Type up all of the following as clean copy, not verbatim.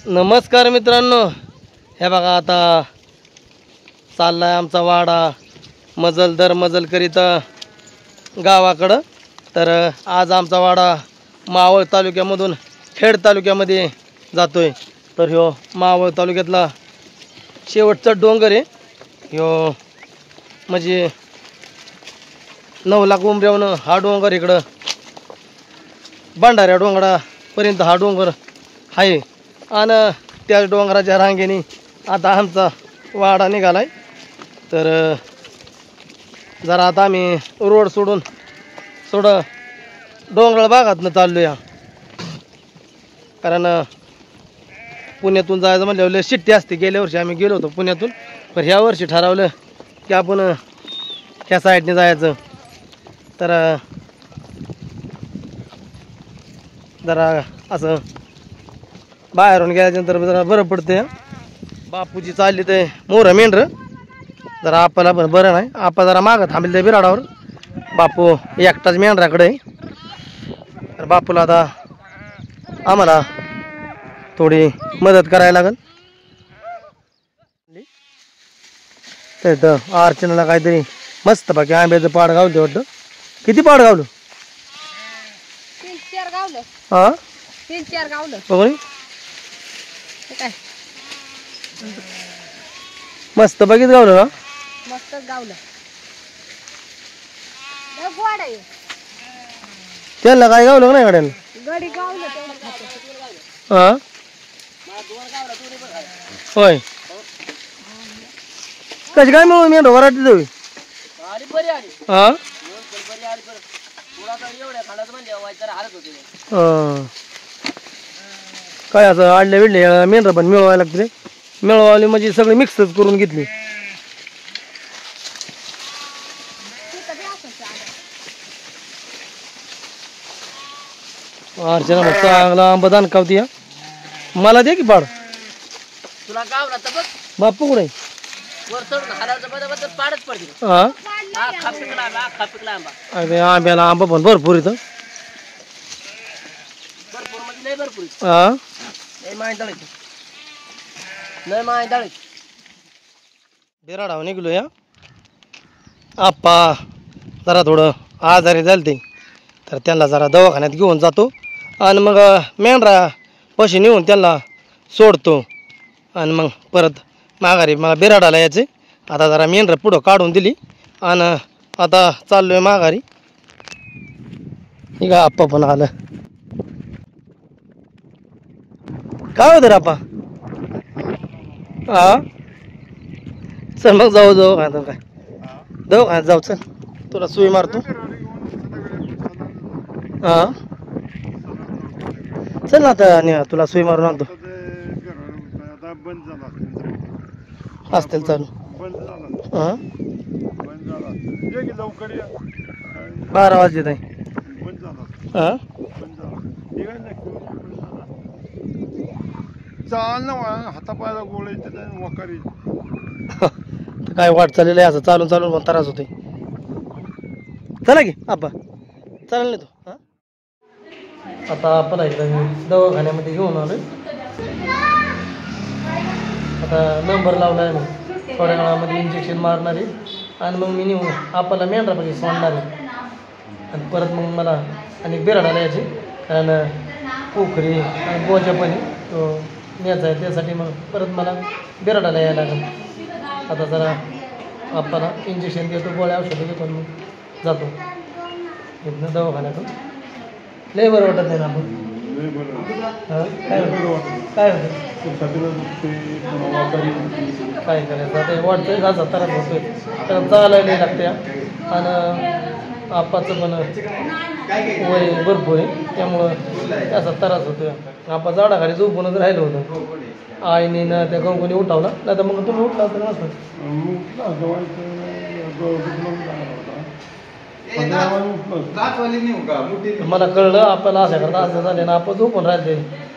नमस्कार मित्रांनो, हे बघा आता चाललाय आमचा वाडा मजल दर मजल करीत गावाकडं. तर आज आमचा वाडा मावळ तालुक्यामधून खेड तालुक्यामध्ये जातोय. तर ह्यो मावळ तालुक्यातला शेवटचा डोंगर आहे. ह्यो म्हणजे 9 लाख उंबऱ्यावरून हा डोंगर इकडं भंडाऱ्या डोंगरापर्यंत हा डोंगर आहे. आणि त्या डोंगराच्या रांगेने आता आमचा वाडा निघालाय. तर जरा आता आम्ही रोड सोडून थोडं डोंगराळ भागातनं चाललो या, कारण पुण्यातून जायचं म्हणल्यावर लय शिट्टी असते. गेल्या वर्षी आम्ही गेलो होतो पुण्यातून, पण ह्या वर्षी ठरवलं की आपण ह्या साईडने जायचं. तर जरा असं बाहेरून गेल्यानंतर जरा बरं पडते. बापूजी चालली ते मोरं मेंढर, जरा आपल्याला पण बरं नाही. आपण जरा मागं थांबले त्या बिराडावर. बापू एकटाच मेंढराकडे आहे. तर बापूला आता आम्हाला थोडी मदत करायला लागेल. तर अर्चनाला काहीतरी मस्त बाकी आंब्याचं पाड गावलं वाटतं. किती पाड गावलं? 3-4 गावलं. हा 3-4 गावलं. बघ काय मस्त बघित गावलं ना. मस्त गावलं. गोड आहे. त्याला काय गावलं का नाही गाड्याला? गडी गावलं तेवढं खातं. हा होय. कशी काय मिळून मी वराठी जाऊ. हा काय असं आडल्या विडल्या मेंढर पण मिळवायला लागते. मिळवाली म्हणजे सगळे मिक्सच करून घेतली. अर्चना मग चांगला आंबा दानकावती. मला दे की पाड. तुला गावला तर बघ बापू कुठे? वर चढून हालावचं बदल पाडच पडते. हा खा पिकला आंबा अरे आंब्याला आंबा पण भरपूर इथं. भरपूर म्हणजे लय भरपूर. हा लय माय दळीत, लय माय दळीत. बिराडावर निघलो या. आप्पा जरा थोडं आजारी झालते, तर त्यांना जरा दवाखान्यात घेऊन जातो आणि मग मेंढरा पशी नेऊन त्यांना सोडतो. आणि मग परत माघारी मला बिराडाला यायचे. आता जरा मेंढरा पुढं काढून दिली आणि आता चाललोय माघारी. ठीक आहे, आप्पा पण आलं. काय होतं रे आप्पा? हा चल मग जाऊ दवाखान्यात. काय दवाखान्यात जाऊ, चल तुला सुई मारतो. हा चल ना आता तुला सुई मारून आणतो. असतील चालू. हा 12 वाजले ताई. हा हातापायाला गोळायचं वकारी. तर काय वाट चाललेलं आहे, असं चालून चालून पण त्रास होते. चला की आप्पा, चालेल नाही तो. हा आता आपण एकदा दवाखान्यामध्ये घेऊन आलोय. आता नंबर लावला आहे. मग थोड्या वेळामध्ये इंजेक्शन मारणार आहे आणि मग मी नेऊन आपल्याला मेंढरापाशी सोडणार आहे. आणि परत मग मला आणि बिराडाला यायचे, कारण पोखरी आणि बोजापणी तो न्यायचा आहे. त्यासाठी मग परत मला बिराडाला यायला लागेल. आता जरा आपल्याला इंजेक्शन देतो, गोळ्या औषधं घेतो, मग जातो इथनं दवाखान्यातून. लय बरं वाटत नाही ना आपण. काय होतं काय करायचं आता? वाटतंय घासा त्रास होतोय, तर चालायला लागते. आणि आपाचं पण वय भरपूर आहे, त्यामुळं त्याचा त्रास होतोय. आपा झाडाखाली झोपूनच राहिलं होतं. आईने ना त्या गंगूने उठावला, नाही तर मग तुम्ही उठला तर नसतं. मला कळलं आपल्याला असं करता असं झालं ना, आपण झोपून राहिले.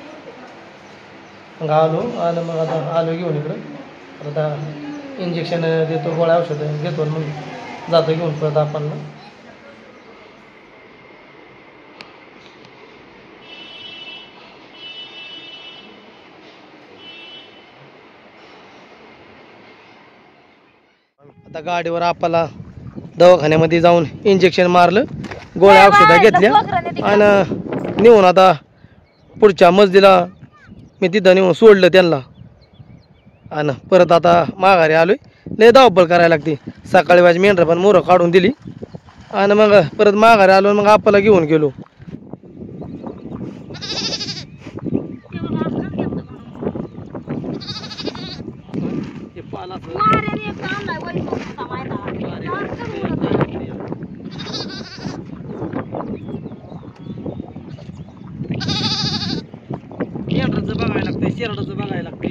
मग आलो आणि मग आता आलो घेऊन इकडं. आता इंजेक्शन देतो, गोळ्या औषधं घेतो, मग जातो घेऊन परत आपण. आता गाडीवर आपल्याला दवाखान्यामध्ये जाऊन इंजेक्शन मारलं, गोळ्या औषधं घेतल्या आणि नेऊन आता पुढच्या मजलीला मी तिथं नेऊन सोडलं त्यांना आणि परत आता माघारी आलोय. लय धावपळ करायला लागते. सकाळी माझी मेंढरं पण मोरं काढून दिली आणि मग परत माघारी आलो, मग आपल्याला घेऊन गेलो. मेंढराचं बघायला लागतंय, शेरडाचं बघायला लागतंय.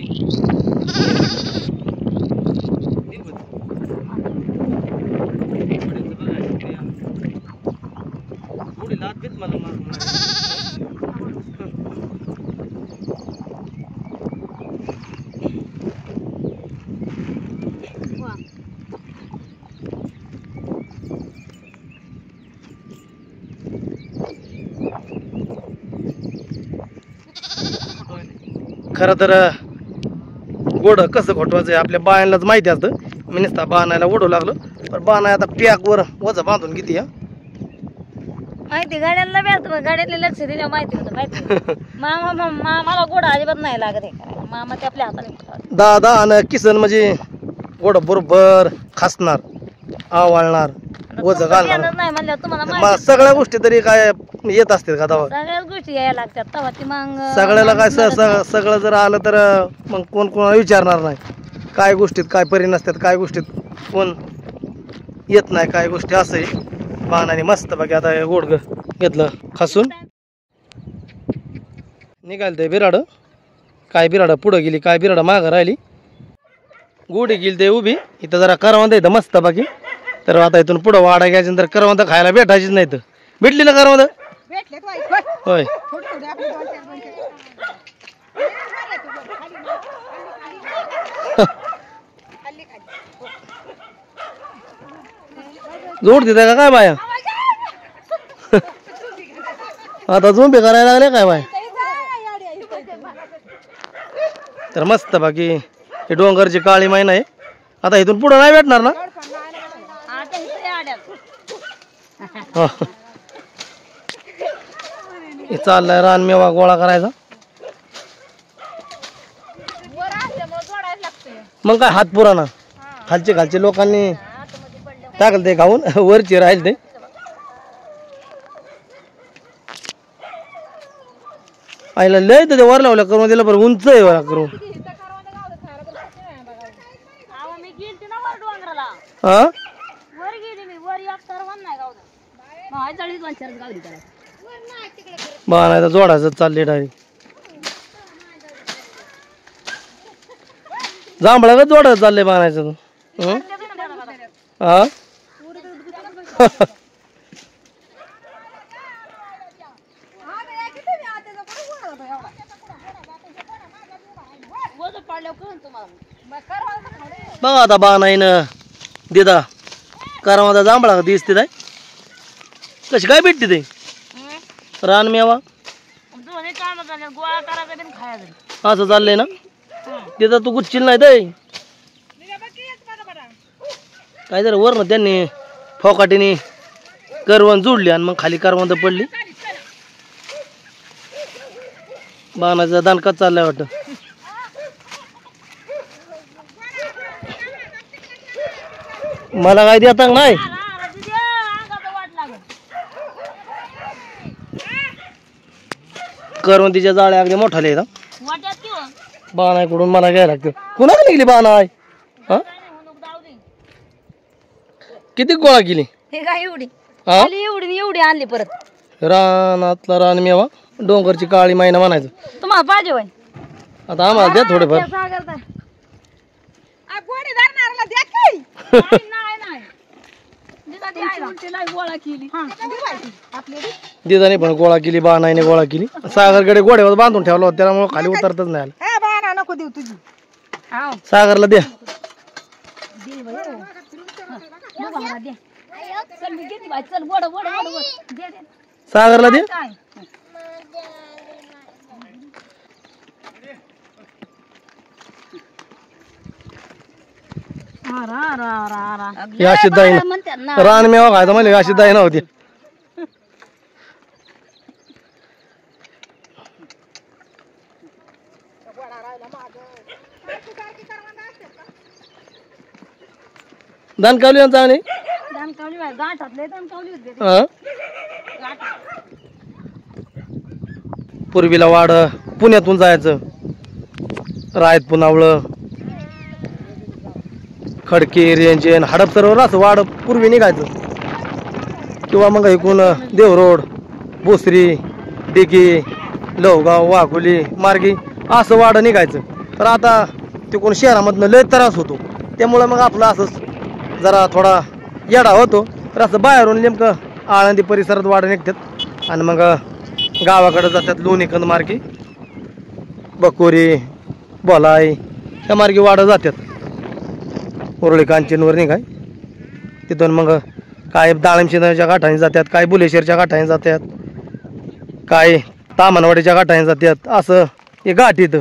खरं तर गोड कसं खोटवायचं आहे आपल्या बायांनाच माहिती असतं. मी नुसता बाणायला ओढू लागलो, पण बाणाय आता पॅकवर वजा बांधून किती या माहिती गाड्यांना भेटत, गाड्यातले लक्ष दिल्या माहिती होतं. माहिती मामाला गोड अजिबात नाही लागत हे करायला. मामा ते आपल्या हाताने दादा आणि किसन म्हणजे गोड बरोबर खासणार, आवळणार, वज घालणार. नाही म्हणलं तुम्हाला मला सगळ्या गोष्टी तरी काय येत असतील का तेव्हा? सगळ्याच गोष्टी यायला लागतात तेव्हा ती मग सगळ्याला काय सगळं जर आलं तर मग कोण कोणाला विचारणार नाही. काय गोष्टीत काय परिणाम असतात, काय गोष्टीत कोण येत नाही, काय गोष्टी असं आहे. बाणाने मस्त बाकी आता गोड घेतलं खासून निघाल ते बिराड. काय बिराड पुढं गेली, काय बिराड मागं राहिली. गोडी गेली ते उभी. इथं जरा करवंद येतं मस्त बाकी. तर आता इथून पुढं वाडा घ्यायची तर करवंद खायला भेटायचीच नाही. तर भेटली ना करवंद? होय. जोड देता का काय बाया? आता झोंबे करायला लागले काय बाय? तर मस्त बाकी हे डोंगरची काळी माई नाही. आता इथून पुढं नाही भेटणार ना? हे चाललाय रानमेवा गोळा करायचा. मग काय हात पुराणा खालचे लोकांनी टाकलं ते खाऊन, वरची राहील ते. आईला लय तर ते वर लावलं करून दिलं, बरं उंच आहे वर करून. हा बाणायचं जोडायचं चालले डायरेक्ट. जांभळा का जोडायचं चाललंय बाणायचं. हा बघा आता बाणाईनं दिदा करवंदा जांभळा दिसते नाही कशी काय भेटते ते रानमेवा. असं चाललंय ना तिथं तू गुच्छील नाही ते काय जर वर ना त्यांनी फोकाटीने करवंद जोडली आणि मग खाली करवंद पडली. बाणाचा दानकाच चाललाय वाटतं. मला काय देता नाही. करवंदीच्या जाळ्या अगदी मोठाले आहेत. बाणाकडून मला घ्यायला लागतं. कुणाला निघली बाणाय? हा किती गोळा केली? हे काय एवढी हा एवढी आणली परत. रानातला रानमेवा डोंगरची काळी मायना म्हणायचं. तुम्हाला पाहिजे होय आता आम्हाला द्या थोडेफार. दिदाने पण गोळा केली, बाणाईने गोळा केली. सागरकडे गोड्यावर बांधून ठेवला होता त्यामुळे खाली उतरतच नाही आला. नको देऊ तुझी सागरला द्या. सागरला दे. ही अशी दाई ना म्हणतात ना रान मेवा खायचं म्हणले अशी दाई नव्हती. दानकावली यांचा आणि दणकावली बाई, गाठातले दणकावली होते ते. हा गाठात. पूर्वीला वाड पुण्यातून जायचं रायत पुनावळं खडकी रेंजन हडपसरवर असं वाड पूर्वी निघायचं किंवा मग ऐकून देवरोड भोसरी डिगी लवगाव वाघोली मार्गी असं वाड निघायचं. तर आता ते कोण शहरामधनं लय त्रास होतो त्यामुळं मग आपलं असंच जरा थोडा येडा होतो. तर असं बाहेरून नेमकं आळंदी परिसरात वाड निघतात आणि मग गावाकडे जातात लोणीकंद मार्गी बकोरी बोलाई त्या मार्गी वाढत जातात. उरळी कांचनवर निघाय तिथून मग काय दाळमशिनाच्या गाठाने जातात, काय बुलेश्वरच्या गाठाने जातात, काय तामनवाडीच्या गाठाने जातात. असं हे गाठ इथं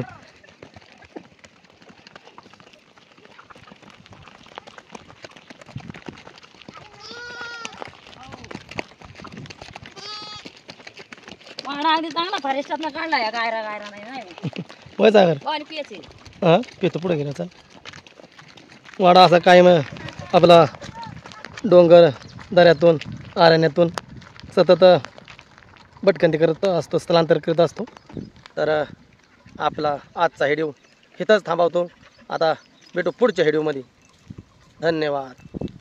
वाडा आधी चांगला फॉरेस्टातनं काढला या गायरा गायरा नाही होय सागर. पाणी पियाचे हां पितो पुढे गेला चाल. वाडा असा काय मग आपला डोंगर दऱ्यातून अरण्यातून सतत भटकंती करत असतो, स्थलांतर करत असतो. तर आपला आजचा व्हिडिओ इथंच थांबवतो. आता भेटू पुढच्या व्हिडिओमध्ये. धन्यवाद.